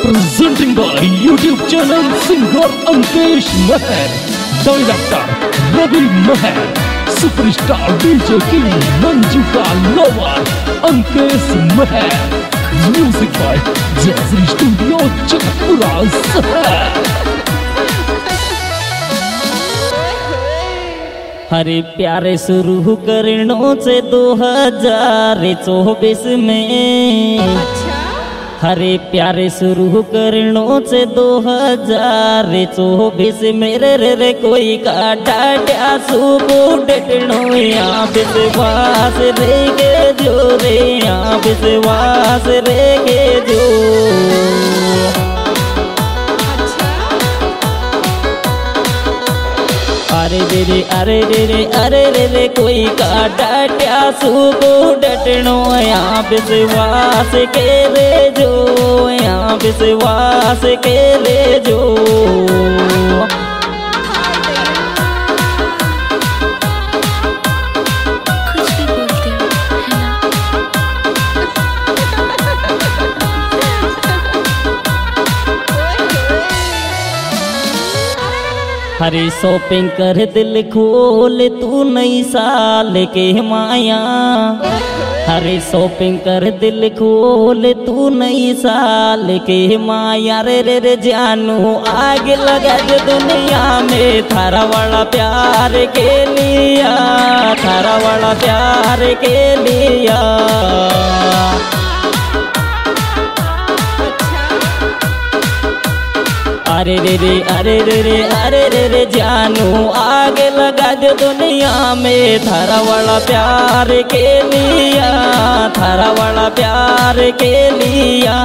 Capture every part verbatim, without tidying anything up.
presenting by YouTube channel singer Ankesh Meher, director Ravi Meher, superstar D J King Manju ka lover Ankesh Meher, music by Jazzy Studio Chakpura Sahar। हरे प्यारे शुरू करनों से दो हजार चौबीस में, हरे प्यारे शुरू करनों से दो हजार चौबीस मेरे रे रे कोई का डाटा सुबो डटनो यहाँ विश्वास रे के जो रे यहाँ विश्वास रे के जो। अरे रे रे अरे रे रे अरे रे रे कोई का डाटा सुबो डटनो यहाँ विश्वास के रे जो यहाँ विश्वास के रे जो। हरे शॉपिंग कर दिल खोल तू नई साल के माया, हरे शॉपिंग कर दिल खोल तू नई साल के माया रे रे रे जानू आग लगा जो दुनिया में थारा वाला प्यार के लिया, थारा वाला प्यार के लिया। अरे रे रे अरे रे रे अरे रे रे जानू आगे लगा दे दुनिया में थारा वाला प्यार के लिया, थारा वाला प्यार के लिया।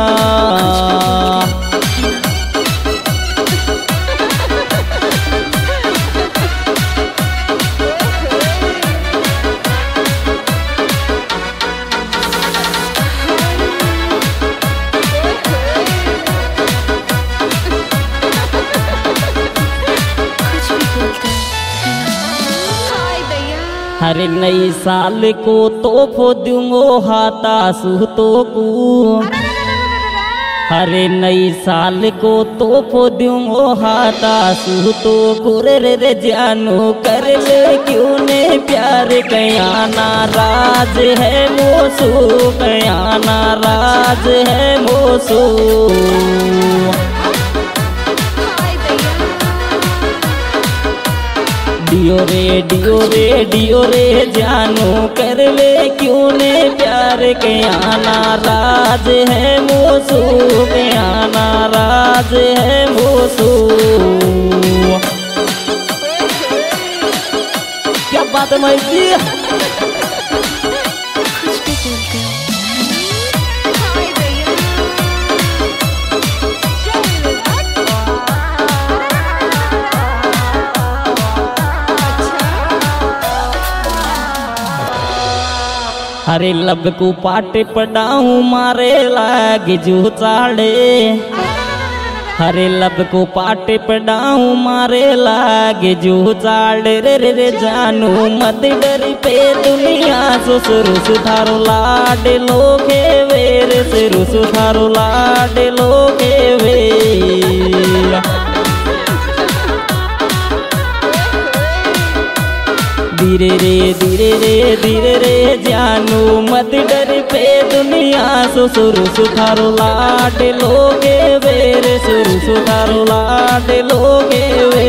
हरे नई साल को तोहफो दूंगो हाथा सुहतो को, हरे नई साल को तोहफो दूंगो हाथा सुहतो को रे रे रे जानू कर ले क्यों ने प्यार कया नाराज है मोसू, कया नाराज है मोसू। डियो रे डियो रे डियो रे जानू कर ले क्यों ने प्यार के नाराज है मोसू, के नाराज है मोसू। क्या बात है मैं जी। हरे लब को पाटे पढ़ाऊँ मारे लागे जो चाड़े, हरे लब को पाटे पढ़ाऊँ मारे लागे जो चाड़े रे रे रे जानू मत डर पे दुनिया सो सुरु सुधारो लाडे लोगे वे सुरु सुधारो लाडे लोगे वे। धीरे रे धीरे रे धीरे रे जानू मत डर पे दुनिया सो सुरु सुधारो लाड लोगे वे सुरु सुधारो लाड लोगे वे।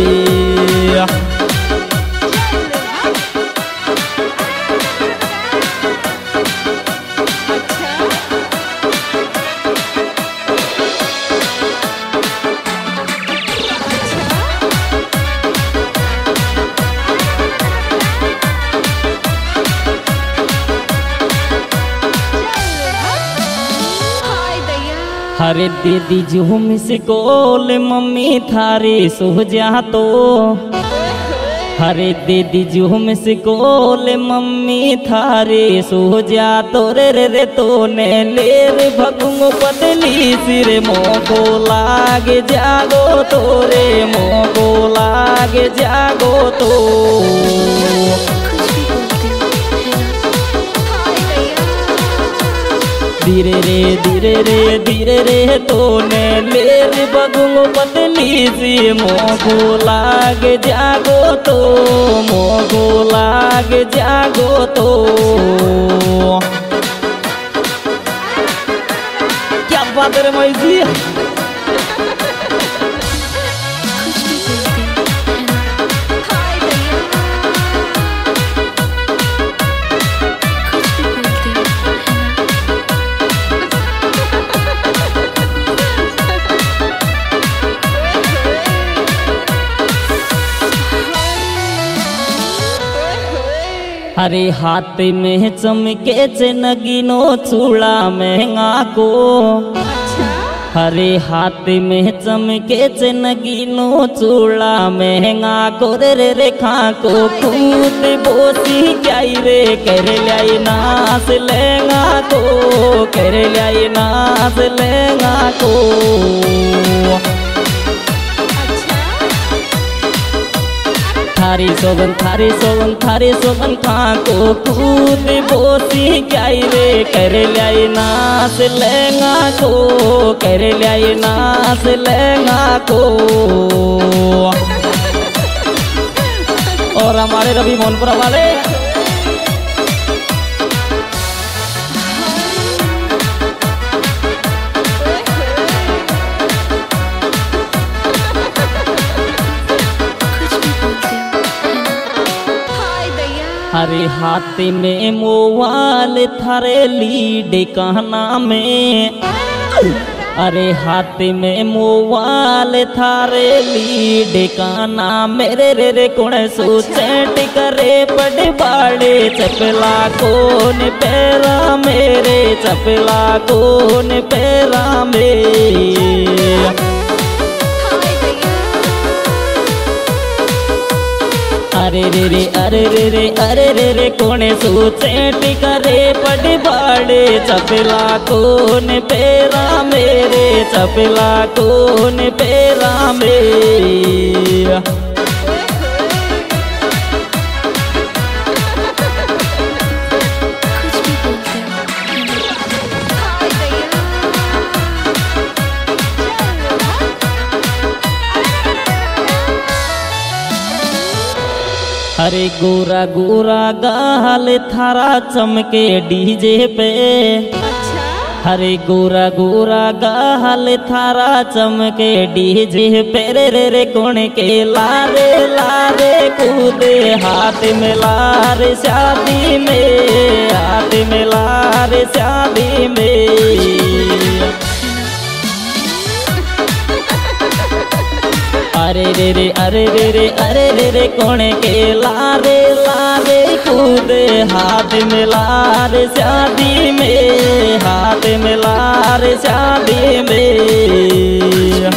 हरे दीदी जो मिस कोल मम्मी थारी सो जा तो, हरे दीदी जो मिस कोल मम्मी थारी सो जा तो रे रे रे तो ने ले रे भगुंगो पतली सिर मोको लागे जागो तो रे मोको लागे जागो तो। धीरे रे धीरे रे धीरे रे तोने ले रे बगुंगो पतली सी मोको लाग जागो तो मोको लाग जागो तो क्या बात है मैं जी। हरे हाथ में चमके चे नगीनो चूड़ा महंगा को हरे हाथ में चमके चे नगीनो चूड़ा महंगा को रे रे रेखा को खुद बोसी क्या रे कर लाई नाच लेंगा को कर लाई नाच लेंगा को थारी सोगन थारी सोगन थारी सोगन खाको खुद बोसी क्या रे कर लाई नाच लेंगा को कर लाई नाच लेंगा को। और हमारे रवि मोहनपुरा वाले हरे हाथ में मोबाइल थारे लीड कहना में अरे हाथ में मोबाइल थारे लीड कहना मेरे रे रे कौन सोचेट करे पड़े बाड़े चपला कौन पैरा मेरे चपला कौन पैरा में। अरे रे रे अरे रे रे अरे रे रे कोने सोचेट करे पड़े बाड़े चपला कौन पैरा मेरे चपला कौन पैरा में। अरे गोरा गोरा गाल थारा चमके डीजे पे हरे गोरा गोरा गाल थारा चमके डीजे पे रे रे रे कौन के लारे लारे कूदे हाथ में लारे शादी में हाथ में लारे शादी में। अरे रे रे अरे रे रे अरे रे रे कौन के लारे लारे कूदे हाथ में लारे शादी में हाथ में लारे शादी में।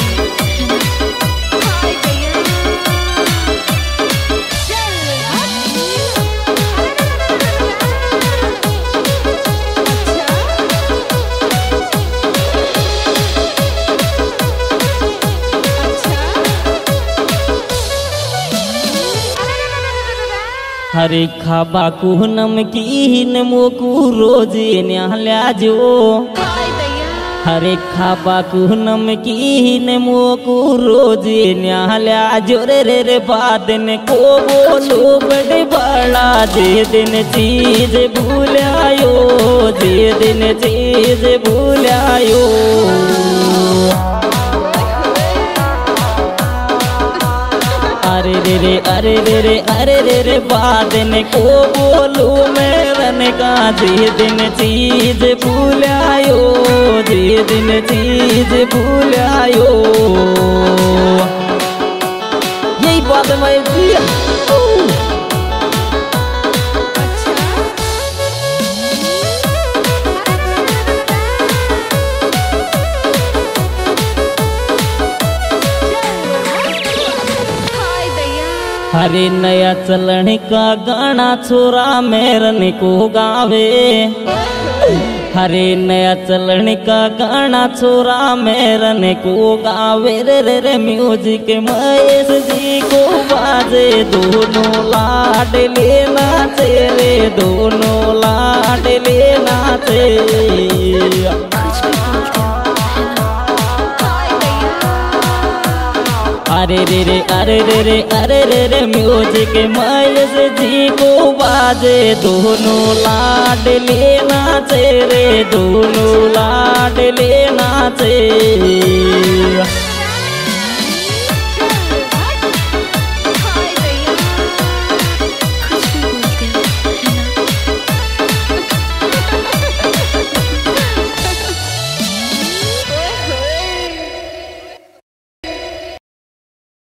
हरे खाबा को नमकीन मोकू रोज न्याल्या जो हरे खाबा को नमकीन मोकू रोज न्याल्या जो रे रे रे बादन को बोलो बड़े बड़ा जे दिन चीज भूलायो जे दिन चीज भूलायो। अरे रे रे अरे रे रे अरे रे रे बादन को बोलू मेरन का जे दिन चीज भूलायो जे दिन चीज भूलायो। यही बात मैं दिया हरे नया चलन का गाना छोरा मेरन को गावे हरे नया चलन का गाना छोरा मेरन को गावे रे रे रे म्यूजिक महेश जी को बाजे दोनों लाडले नाचे रे दोनों लाडले नाचे। अरे रे रे अरे रे रे अरे रे रे म्यूजिक महेश जी को बाजे दोनों लाडले नाचे रे दोनों लाडले नाचे।